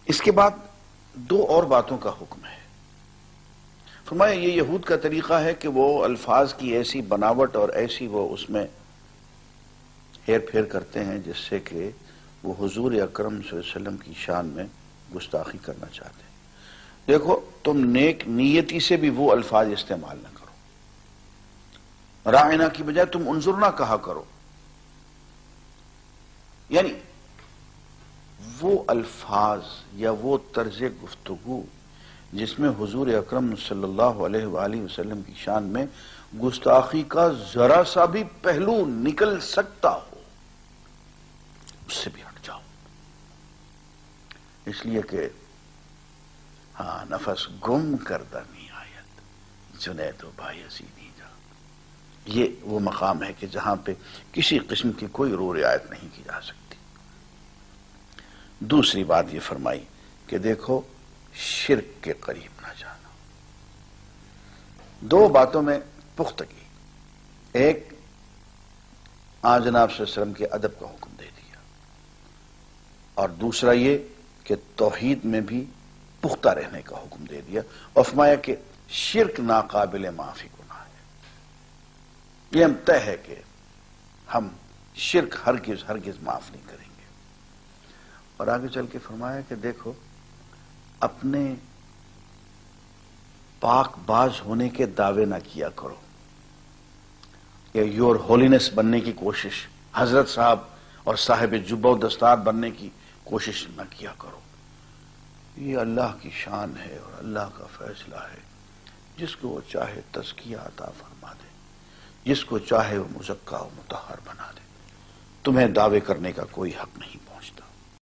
اس کے بعد دو اور باتوں کا حکم ہے. فرمایا یہ یہود کا طریقہ ہے کہ وہ الفاظ کی ایسی بناوٹ اور ایسی وہ اس میں ہیر پھیر کرتے ہیں جس سے کہ وہ حضور اکرم صلی اللہ علیہ وسلم کی شان میں گستاخی کرنا چاہتے ہیں. دیکھو تم نیک نیتی سے بھی وہ الفاظ استعمال نہ کرو. رائنا کی بجائے تم انظرنا کہا کرو. یعنی وہ الفاظ یا وہ طرز گفتگو جس میں حضور اکرم صلی اللہ علیہ وآلہ وسلم کی شان میں گستاخی کا ذرا سا بھی پہلو نکل سکتا ہو اس سے بھی ہٹ جاؤ. اس لیے کہ ہاں نفس گم کردہ می آیت جنید و بایزیدی جا. یہ وہ مقام ہے کہ جہاں پہ کسی قسم کی کوئی رو رعایت نہیں کی جا سکتی. دوسری بات یہ فرمائی کہ دیکھو شرک کے قریب نہ جانا. دو باتوں میں پختگی. ایک آن جناب صلی اللہ علیہ وسلم کے ادب کا حکم دے دیا اور دوسرا یہ کہ توحید میں بھی پختہ رہنے کا حکم دے دیا اور فرمایا کہ شرک ناقابل معافی گناہ ہے. یہ ہم طے ہے کہ ہم شرک ہرگز معاف نہیں کریں گے. اور آگے چل کے فرمایا کہ دیکھو اپنے پاک باز ہونے کے دعوے نہ کیا کرو یا یور ہولینس بننے کی کوشش، حضرت صاحب اور صاحب جبہ و دستار بننے کی کوشش نہ کیا کرو. یہ اللہ کی شان ہے اور اللہ کا فیصلہ ہے. جس کو وہ چاہے تزکیہ عطا فرما دے، جس کو چاہے وہ مزکا و مطہر بنا دے. تمہیں دعوے کرنے کا کوئی حق نہیں پہنچتا.